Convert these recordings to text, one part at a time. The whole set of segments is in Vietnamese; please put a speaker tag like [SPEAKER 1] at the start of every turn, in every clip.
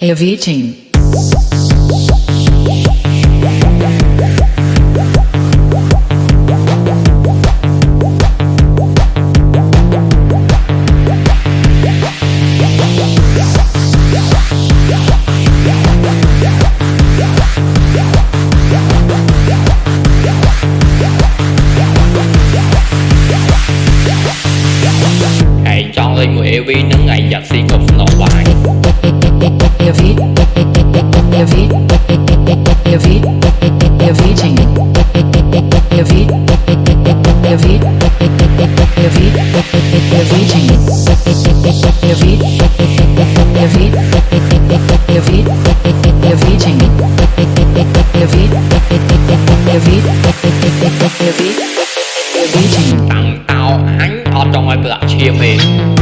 [SPEAKER 1] AV team.
[SPEAKER 2] Hãy chọn lên người AV nâng ngày giặt xì cục nọ bài
[SPEAKER 1] AV team. AV team. AV team. AV team. AV team.
[SPEAKER 2] tặng tao ánh ở trong ai bật chia về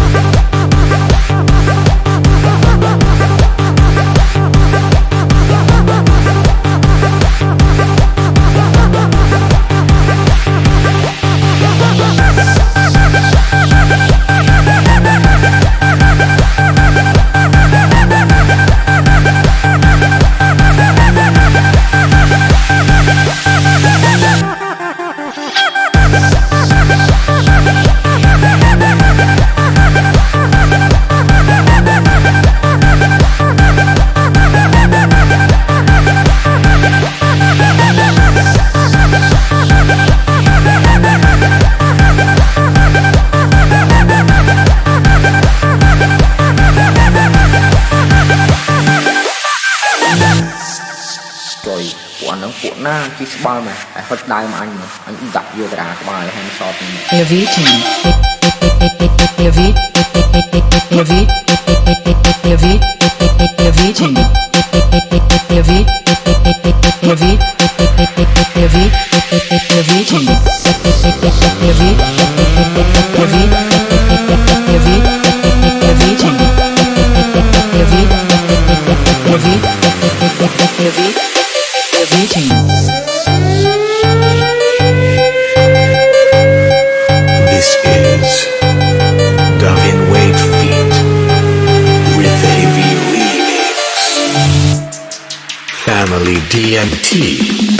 [SPEAKER 3] rồi của na cái bao mà hết đai mà anh cũng đặt vô cái đà cái bài hay so thì
[SPEAKER 1] AV team. AV AV AV AV team. AV AV AV AV team. AV AV AV AV team. AV AV team.
[SPEAKER 4] This is Darwin Wade Feat with AV Remix Family DMT.